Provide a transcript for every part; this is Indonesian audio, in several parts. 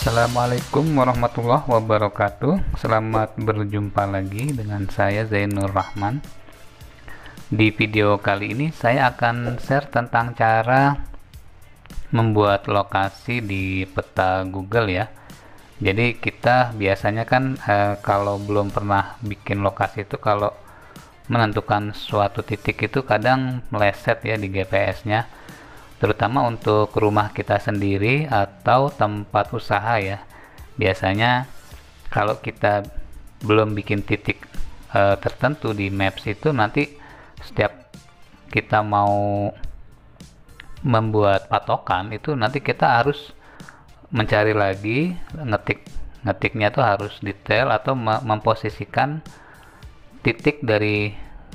Assalamualaikum warahmatullahi wabarakatuh. Selamat berjumpa lagi dengan saya Zainur Rahman. Di video kali ini saya akan share tentang cara membuat lokasi di peta Google ya. Jadi kita biasanya kan kalau belum pernah bikin lokasi itu, kalau menentukan suatu titik itu kadang meleset ya di GPS-nya, terutama untuk rumah kita sendiri atau tempat usaha ya. Biasanya kalau kita belum bikin titik tertentu di maps itu, nanti setiap kita mau membuat patokan itu nanti kita harus mencari lagi, ngetiknya tuh harus detail atau memposisikan titik dari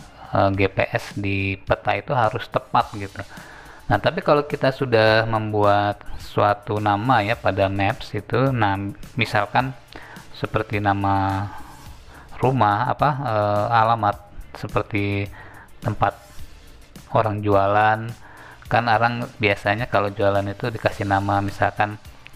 GPS di peta itu harus tepat gitu. Nah, tapi kalau kita sudah membuat suatu nama ya pada maps itu, nah misalkan seperti nama rumah, alamat seperti tempat orang jualan, kan orang biasanya kalau jualan itu dikasih nama misalkan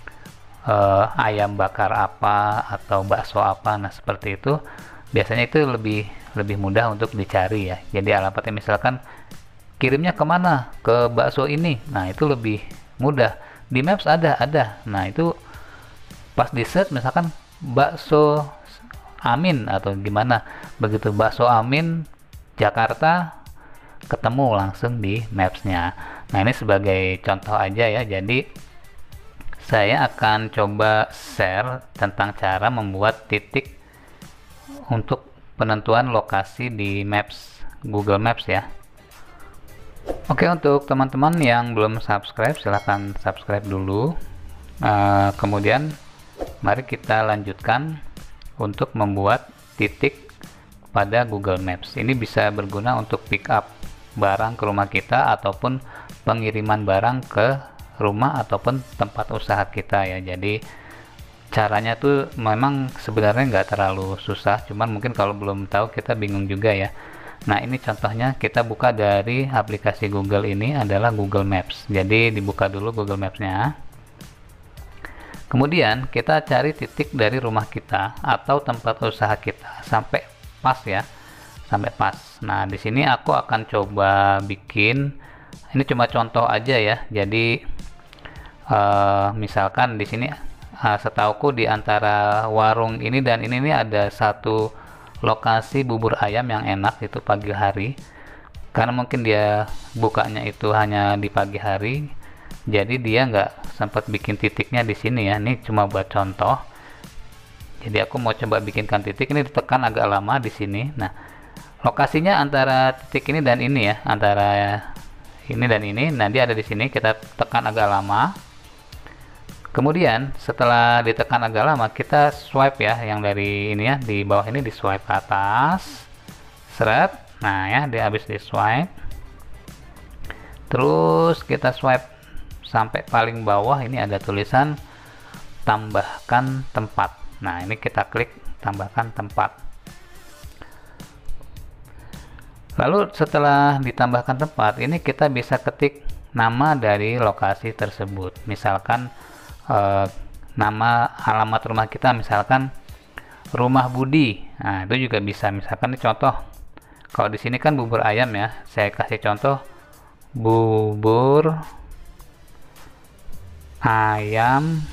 ayam bakar apa atau bakso apa. Nah, seperti itu biasanya itu lebih mudah untuk dicari ya. Jadi alamatnya misalkan kirimnya kemana, ke bakso ini, nah itu lebih mudah. Di maps ada. Nah itu pas di search misalkan bakso Amin atau gimana, begitu bakso Amin Jakarta ketemu langsung di mapsnya. Nah ini sebagai contoh aja ya. Jadi saya akan coba share tentang cara membuat titik untuk penentuan lokasi di maps Google Maps ya. Oke, untuk teman-teman yang belum subscribe, silahkan subscribe dulu. Kemudian mari kita lanjutkan untuk membuat titik pada Google Maps. Ini bisa berguna untuk pick up barang ke rumah kita ataupun pengiriman barang ke rumah ataupun tempat usaha kita ya. Jadi caranya tuh memang sebenarnya nggak terlalu susah, cuman mungkin kalau belum tahu kita bingung juga ya. Nah ini contohnya, kita buka dari aplikasi Google, ini adalah Google Maps. Jadi dibuka dulu Google Maps-nya. Kemudian kita cari titik dari rumah kita atau tempat usaha kita sampai pas ya, sampai pas. Nah di sini aku akan coba bikin, ini cuma contoh aja ya. Jadi misalkan di sini setauku di antara warung ini dan ini ada satu lokasi bubur ayam yang enak itu pagi hari, karena mungkin dia bukanya itu hanya di pagi hari, jadi dia nggak sempat bikin titiknya di sini ya. Ini cuma buat contoh. Jadi aku mau coba bikinkan titik, ini ditekan agak lama di sini. Nah lokasinya antara titik ini dan ini ya, antara ini dan ini. Nah dia ada di sini, kita tekan agak lama. Kemudian setelah ditekan agak lama, kita swipe ya, yang dari ini ya, di bawah ini di swipe ke atas, seret. Nah ya, dia habis di swipe, terus kita swipe sampai paling bawah, ini ada tulisan tambahkan tempat. Nah ini kita klik tambahkan tempat. Lalu setelah ditambahkan tempat, ini kita bisa ketik nama dari lokasi tersebut. Misalkan nama alamat rumah kita, misalkan Rumah Budi. Nah itu juga bisa. Misalkan ini contoh, kalau di sini kan bubur ayam ya, saya kasih contoh bubur ayam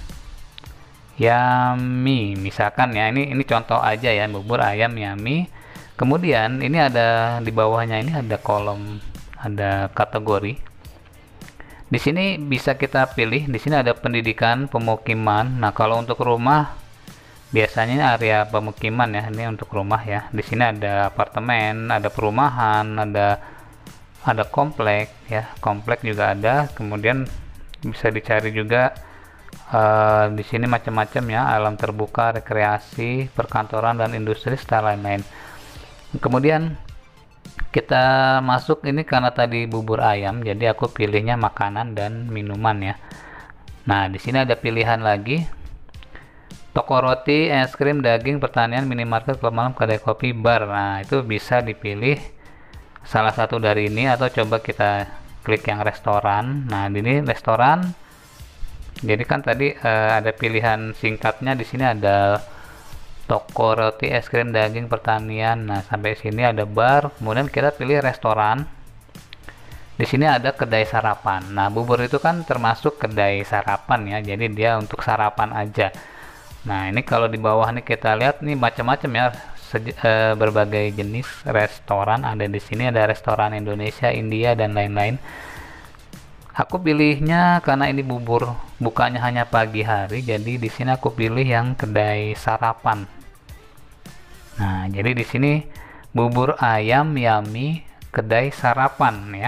Yummy misalkan ya. Ini contoh aja ya, bubur ayam Yummy. Kemudian ini ada di bawahnya, ini ada kolom, ada kategori. Di sini bisa kita pilih, di sini ada pendidikan, pemukiman. Nah, kalau untuk rumah biasanya area pemukiman ya, ini untuk rumah ya. Di sini ada apartemen, ada perumahan, ada komplek ya, komplek juga ada. Kemudian bisa dicari juga di sini macam-macam ya, alam terbuka, rekreasi, perkantoran dan industri serta lain-lain. Kemudian kita masuk ini, karena tadi bubur ayam, jadi aku pilihnya makanan dan minuman ya. Nah di sini ada pilihan lagi, toko roti, es krim, daging, pertanian, minimarket, klub malam, kedai kopi, bar. Nah itu bisa dipilih salah satu dari ini, atau coba kita klik yang restoran. Nah di ini restoran, Jadi kan tadi ada pilihan singkatnya, di sini ada toko roti, es krim, daging, pertanian. Nah, sampai sini ada bar, kemudian kita pilih restoran. Di sini ada kedai sarapan. Nah, bubur itu kan termasuk kedai sarapan ya, jadi dia untuk sarapan aja. Nah, ini kalau di bawah nih kita lihat nih macam-macam ya, berbagai jenis restoran ada di sini. Ada restoran Indonesia, India, dan lain-lain. Aku pilihnya karena ini bubur bukanya hanya pagi hari, jadi di sini aku pilih yang kedai sarapan. Nah, jadi di sini bubur ayam Yummy kedai sarapan ya,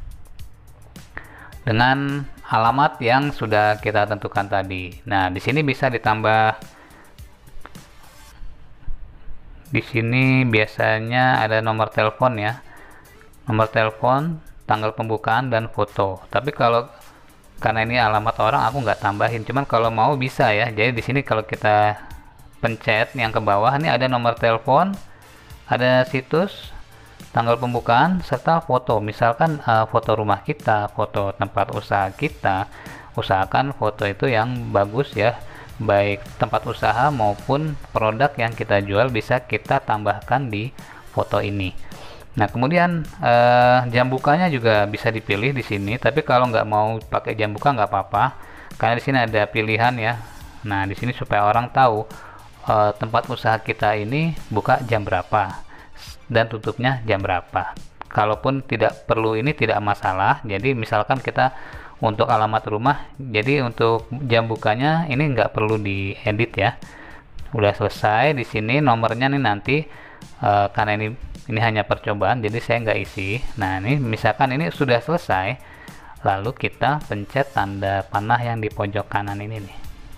dengan alamat yang sudah kita tentukan tadi. Nah, di sini bisa ditambah. Di sini biasanya ada nomor telepon ya. Nomor telepon, tanggal pembukaan, dan foto. Tapi kalau karena ini alamat orang, aku nggak tambahin. Cuman kalau mau bisa ya. Jadi di sini kalau kita pencet yang ke bawah, ini ada nomor telepon, ada situs, tanggal pembukaan, serta foto. Misalkan foto rumah kita, foto tempat usaha kita. Usahakan foto itu yang bagus ya, baik tempat usaha maupun produk yang kita jual bisa kita tambahkan di foto ini. Nah, kemudian jam bukanya juga bisa dipilih di sini. Tapi kalau nggak mau pakai jam buka nggak apa-apa, karena di sini ada pilihan ya. Nah, di sini supaya orang tahu tempat usaha kita ini buka jam berapa dan tutupnya jam berapa. Kalaupun tidak perlu ini tidak masalah. Jadi misalkan kita untuk alamat rumah, jadi untuk jam bukanya ini nggak perlu diedit ya. Udah selesai. Di sini nomornya nih nanti karena ini hanya percobaan, jadi saya nggak isi. Nah, ini misalkan ini sudah selesai, lalu kita pencet tanda panah yang di pojok kanan ini nih.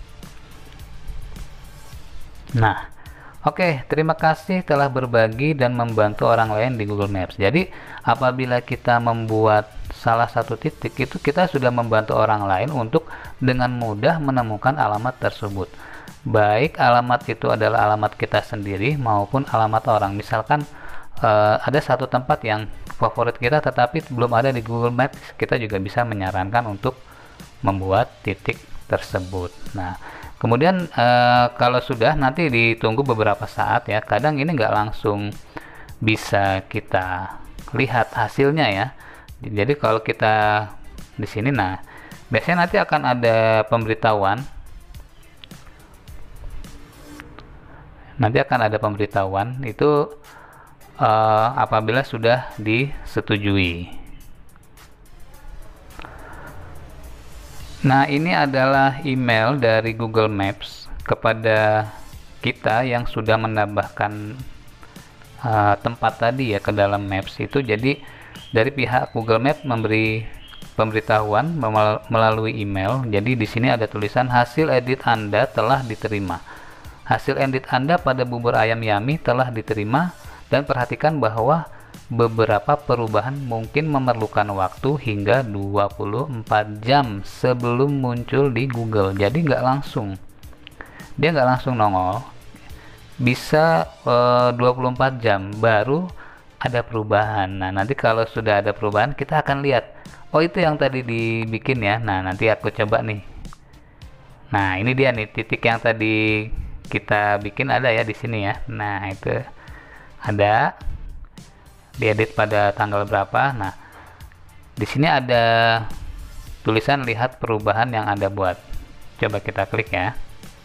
Nah, oke, terima kasih telah berbagi dan membantu orang lain di Google Maps. Jadi, apabila kita membuat salah satu titik, itu kita sudah membantu orang lain untuk dengan mudah menemukan alamat tersebut. Baik alamat itu adalah alamat kita sendiri maupun alamat orang. Misalkan ada satu tempat yang favorit kita tetapi belum ada di Google Maps, kita juga bisa menyarankan untuk membuat titik tersebut. Nah, kemudian kalau sudah, nanti ditunggu beberapa saat ya. Kadang ini nggak langsung bisa kita lihat hasilnya ya. Jadi kalau kita di sini, nah biasanya nanti akan ada pemberitahuan. Nanti akan ada pemberitahuan itu apabila sudah disetujui. Nah, ini adalah email dari Google Maps kepada kita yang sudah menambahkan tempat tadi ya ke dalam Maps itu. Jadi dari pihak Google Maps memberi pemberitahuan melalui email. Jadi di sini ada tulisan hasil edit Anda telah diterima. Hasil edit Anda pada bubur ayam Yummy telah diterima. Dan perhatikan bahwa beberapa perubahan mungkin memerlukan waktu hingga 24 jam sebelum muncul di Google. Jadi nggak langsung, dia nggak langsung nongol, bisa 24 jam baru ada perubahan. Nah, nanti kalau sudah ada perubahan kita akan lihat, oh itu yang tadi dibikin ya. Nah, nanti aku coba nih. Nah, ini dia nih titik yang tadi kita bikin ada ya di sini ya. Nah, itu ada diedit pada tanggal berapa. Nah, di sini ada tulisan lihat perubahan yang Anda buat. Coba kita klik ya.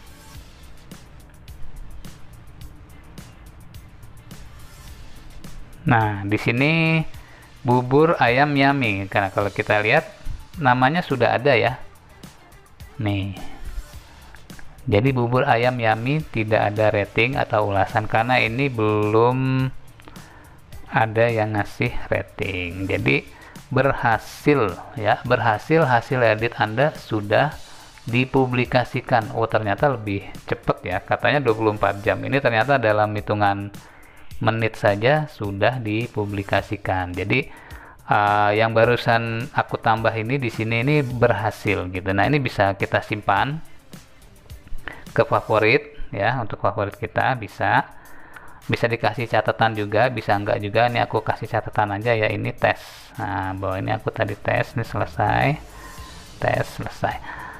Nah, di sini bubur ayam Yummy. Karena kalau kita lihat namanya sudah ada ya. Nih. Jadi bubur ayam Yummy tidak ada rating atau ulasan karena ini belum ada yang ngasih rating. Jadi berhasil ya, berhasil, hasil edit Anda sudah dipublikasikan. Oh, ternyata lebih cepat ya, katanya 24 jam. Ini ternyata dalam hitungan menit saja sudah dipublikasikan. Jadi yang barusan aku tambah ini di sini ini berhasil gitu. Nah, ini bisa kita simpan ke favorit ya, untuk favorit kita bisa dikasih catatan juga, bisa enggak juga. Ini aku kasih catatan aja ya, ini tes. Nah, bahwa ini aku tadi tes, ini selesai, tes selesai.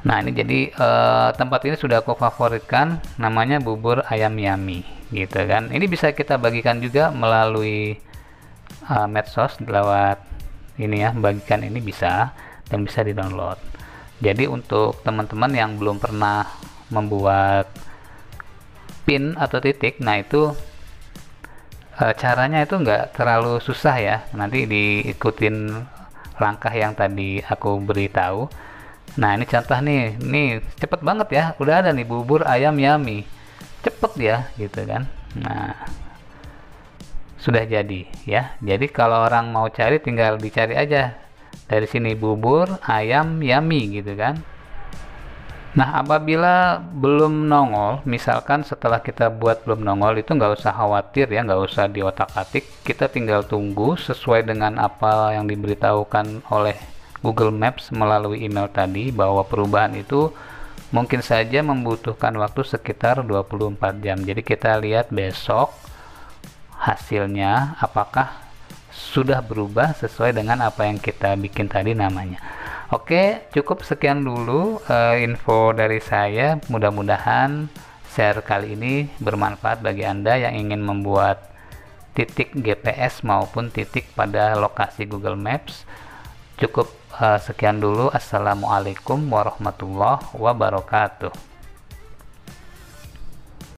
Nah, ini jadi tempat ini sudah aku favoritkan, namanya bubur ayam yummy gitu kan. Ini bisa kita bagikan juga melalui medsos lewat ini ya, bagikan ini bisa dan bisa di-download. Jadi untuk teman-teman yang belum pernah membuat pin atau titik, nah itu caranya itu nggak terlalu susah ya, nanti diikutin langkah yang tadi aku beritahu. Nah, ini contoh nih, ini cepet banget ya, udah ada nih bubur ayam yummy, cepet ya gitu kan. Nah, sudah jadi ya. Jadi kalau orang mau cari tinggal dicari aja dari sini, bubur ayam yummy gitu kan. Nah, apabila belum nongol, misalkan setelah kita buat belum nongol, itu nggak usah khawatir ya, nggak usah diotak-atik. Kita tinggal tunggu sesuai dengan apa yang diberitahukan oleh Google Maps melalui email tadi, bahwa perubahan itu mungkin saja membutuhkan waktu sekitar 24 jam. Jadi kita lihat besok hasilnya apakah sudah berubah sesuai dengan apa yang kita bikin tadi namanya. Oke, cukup sekian dulu info dari saya. Mudah-mudahan share kali ini bermanfaat bagi Anda yang ingin membuat titik GPS maupun titik pada lokasi Google Maps. Cukup sekian dulu. Assalamualaikum warahmatullahi wabarakatuh.